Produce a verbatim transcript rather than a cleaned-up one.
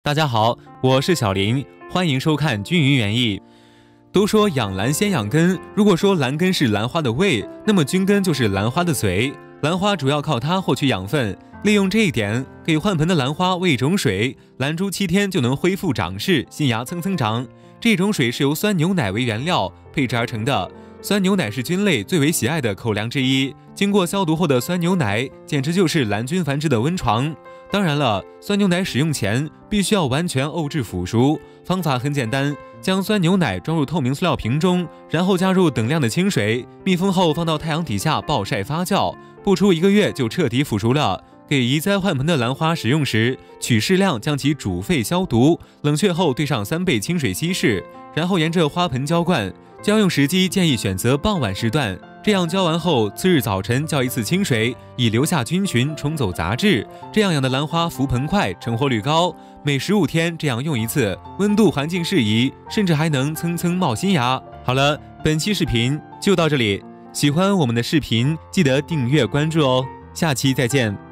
大家好，我是小林，欢迎收看均匀园艺。都说养兰先养根，如果说兰根是兰花的胃，那么菌根就是兰花的嘴。兰花主要靠它获取养分，利用这一点，给换盆的兰花喂一种水，兰株七天就能恢复长势，新芽蹭蹭长。这种水是由酸牛奶为原料配制而成的。酸牛奶是菌类最为喜爱的口粮之一，经过消毒后的酸牛奶简直就是兰菌繁殖的温床。当然了，酸牛奶使用前必须要完全沤制腐熟，方法很简单，将酸牛奶装入透明塑料瓶中，然后加入等量的清水，密封后放到太阳底下暴晒发酵，不出一个月就彻底腐熟了。给移栽换盆的兰花使用时，取适量将其煮沸消毒，冷却后兑上三倍清水稀释，然后沿着花盆浇灌。浇用时机建议选择傍晚时段，这样浇完后，次日早晨浇一次清水，以留下菌群，冲走杂质。这样养的兰花浮盆快，成活率高。每十五天这样用一次，温度环境适宜，甚至还能蹭蹭冒新芽。好了，本期视频就到这里，喜欢我们的视频记得订阅关注哦，下期再见。